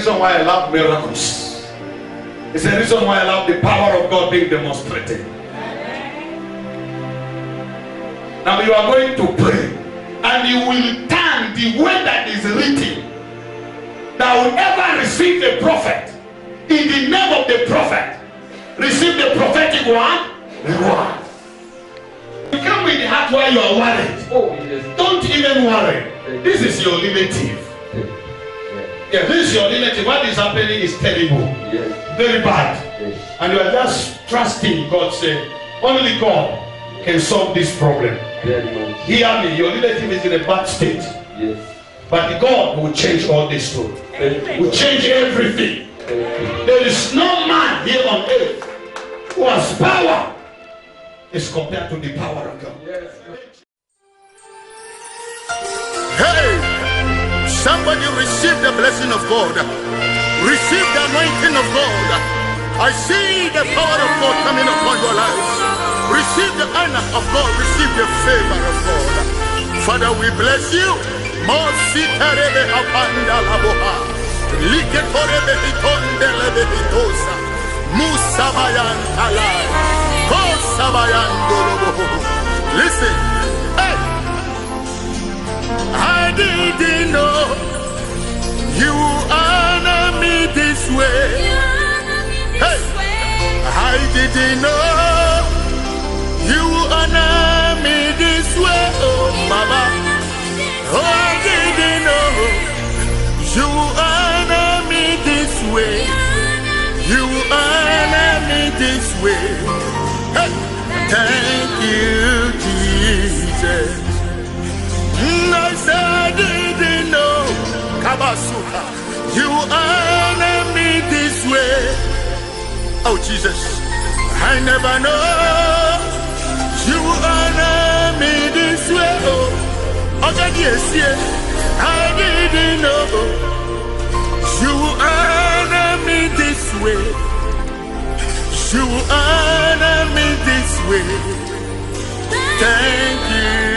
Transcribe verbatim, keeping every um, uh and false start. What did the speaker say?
reason why I love miracles. It's the reason why I love the power of God being demonstrated. Now you are going to pray, and you will turn the word that is written, that will ever receive the prophet, in the name of the prophet, receive the prophetic one, reward. You come with the heart while you are worried. Oh, yes. Don't even worry. This is your relative. Yeah, this is your relative. What is happening is terrible. Yes. Very bad. Yes. And you are just trusting God, say, only God can solve this problem. Hear me, your relative is in a bad state. Yes. But God will change all this too. Will change everything. There is no man here on earth who has power is compared to the power of God. Yes. Hey, somebody receive the blessing of God. Receive the anointing of God. I see the power of God coming upon your lives. Receive the honor of God. Receive the favor of God. Father, we bless you. Mositarebe apanda laboha. Liketorebe itondelebe itosa. Musabayan talai. Kosabayan dolobo. Listen. Hey. I didn't know you honor me this way. Hey. I didn't know you honor me this way, oh Mama. Oh, I didn't know you honor me this way. You honor me this way. Hey. Thank you, Jesus. I said I didn't know, Kabasuka, you honor me this way. Oh Jesus, I never know you honor me this way. Oh, okay, yes, yes, I didn't know you honor me this way. You honor me this way. Thank you.